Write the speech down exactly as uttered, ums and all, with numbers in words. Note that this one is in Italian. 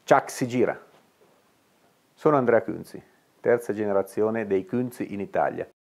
Ciak si gira. Sono Andrea Cunzi, terza generazione dei Cunzi in Italia.